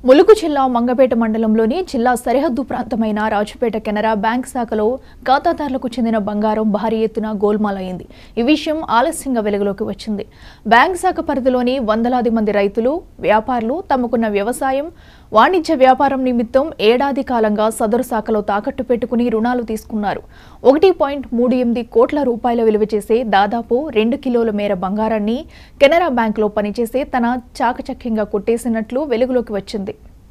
ములుగు జిల్లా మంగపేట మండలంలోని జిల్లా సరిహద్దు ప్రాంతమైన రాజుపేట కెనరా బ్యాంక్ శాఖలో ఖాతాదారులకు చెందిన బంగారం భారీ ఎత్తున గోల్మాలైంది. ఈ విషయం ఆలస్యంగా వెలుగులోకి వచ్చింది. బ్యాంక్ శాఖ పరిధిలోని వందలాది మంది రైతులు, వ్యాపారులు తమకున్న వ్యవసాయం, వాణిజ్య వ్యాపారం నిమిత్తం ఏడాది కాలంగా సదరు శాఖలో తాకట్టు పెట్టుకుని రుణాలు తీసుకున్నారు. 1.38 కోట్ల రూపాయల విలువ చేసే దాదాపు 2 కిలోల మేర బంగారాన్ని కెనరా బ్యాంకులో పనిచేసే తన చాకచక్యంగా కొట్టేసినట్లు వెలుగులోకి వచ్చింది.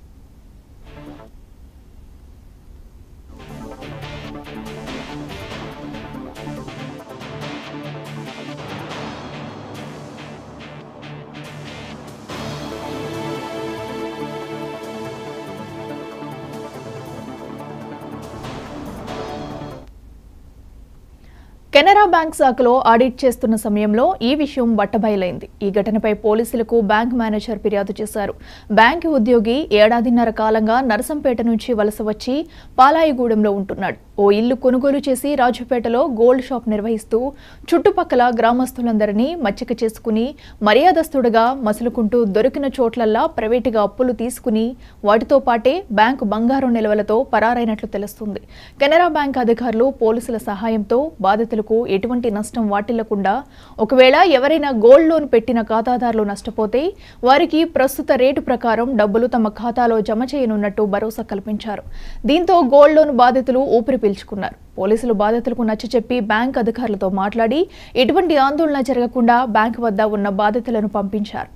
కెనరా బ్యాంక్ శాఖలో ఆడిట్ చేస్తున్న సమయంలో ఈ విషయం బట్టబయలైంది. ఈ ఘటనపై పోలీసులకు బ్యాంక్ మేనేజర్ ఫిర్యాదు చేశారు. బ్యాంకు ఉద్యోగి ఏడాదిన్నర కాలంగా నరసంపేట నుంచి వలస వచ్చి పాలాయిగూడెంలో ఉంటున్నాడు. ఓ ఇల్లు కొనుగోలు చేసి రాజుపేటలో గోల్డ్ షాప్ నిర్వహిస్తూ చుట్టుపక్కల గ్రామస్తులందరినీ మచ్చిక చేసుకుని మర్యాదస్తుడుగా మసులుకుంటూ దొరికిన చోట్లల్లా ప్రైవేటుగా అప్పులు తీసుకుని వాటితో పాటే బ్యాంకు బంగారం నిల్వలతో పరారైనట్లు తెలుస్తుంది. కెనరా బ్యాంక్ అధికారులు పోలీసుల సహాయంతో బాధితులకు ఎటువంటి నష్టం వాటిల్లకుండా, ఒకవేళ ఎవరైనా గోల్డ్ లోన్ పెట్టిన ఖాతాదారులు నష్టపోతే వారికి ప్రస్తుత రేటు ప్రకారం డబ్బులు తమ ఖాతాలో జమ చేయనున్నట్టు భరోసా కల్పించారు. దీంతో గోల్డ్ లోన్ బాధితులు ఊపిరి పీల్చుకున్నారు. పోలీసులు బాధితులకు నచ్చచెప్పి బ్యాంక్ అధికారులతో మాట్లాడి ఎటువంటి ఆందోళన జరగకుండా బ్యాంక్ వద్ద ఉన్న బాధితులను పంపించారు.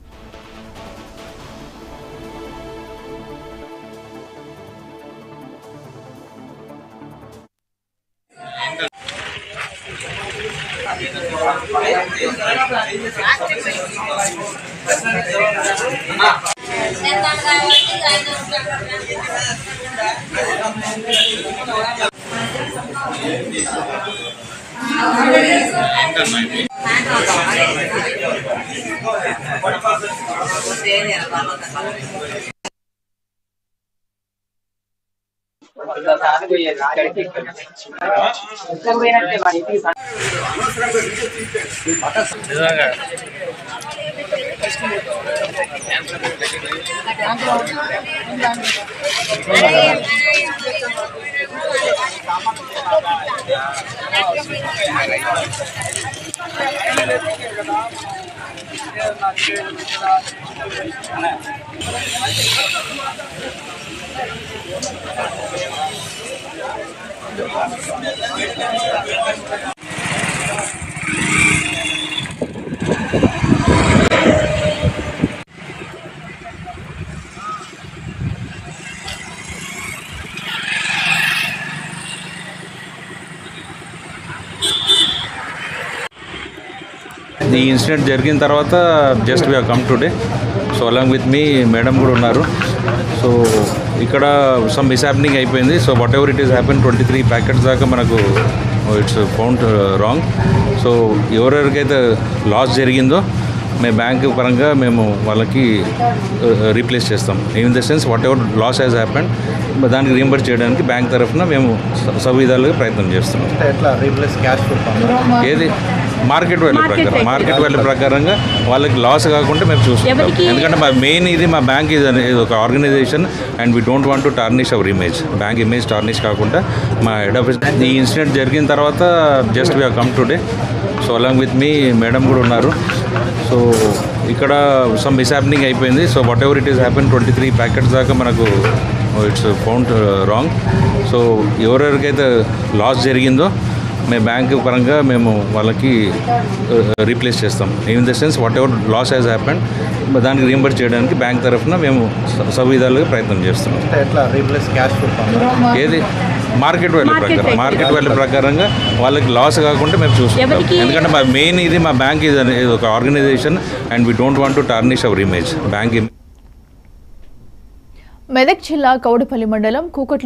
ఈ ఇన్సిడెంట్ జరిగిన తర్వాత just we have come today. So along with మీ మేడం కూడా ఉన్నారు. సో ఇక్కడ సమ్ మిస్హ్యాపెనింగ్ అయిపోయింది. So whatever it is happen 23 packets దాకా మనకు ఇట్స్ ఫౌండ్ రాంగ్. సో ఎవరెవరికైతే లాస్ జరిగిందో మేము బ్యాంక్ పరంగా మేము వాళ్ళకి రీప్లేస్ చేస్తాం. In the sense whatever loss has happened దానికి రీంబర్స్ చేయడానికి బ్యాంక్ తరఫున మేము సవిధాలుగా ప్రయత్నం చేస్తున్నాం. ఏది మార్కెట్ వాల్యూ ప్రకారంగా వాళ్ళకి లాస్ కాకుండా మేము చూస్తున్నాం. ఎందుకంటే మా మెయిన్ ఇది మా బ్యాంక్ ఇది ఒక organisation and we don't want to tarnish our image. Bank image tarnish కాకుండా మా హెడ్ ఆఫీస్. ఈ ఇన్సిడెంట్ జరిగిన తర్వాత just we have come today. So along with మీ మేడం కూడా ఉన్నారు. సో ఇక్కడ సమ్ మిస్హ్యాపెనింగ్ అయిపోయింది. So whatever it is happen 23 packets దాకా మనకు ఇట్స్ ఫౌండ్ రాంగ్. సో ఎవరెవరికైతే లాస్ జరిగిందో మేము బ్యాంక్ పరంగా మేము వాళ్ళకి రీప్లేస్ చేస్తాం. In the sense whatever loss has happened దానికి రీంబర్స్ చేయడానికి బ్యాంక్ తరఫున మేము సవిధాలుగా ప్రయత్నం చేస్తున్నాం. ఏది మార్కెట్ వాల్యూ ప్రకారంగా వాళ్ళకి లాస్ కాకుండా మేము చూస్తున్నాం. ఎందుకంటే మా మెయిన్ ఇది మా బ్యాంక్ ఇది ఒక organisation and we don't want to tarnish our image. Bank Medak జిల్లా కౌడపల్లి మండలం కూకట్ల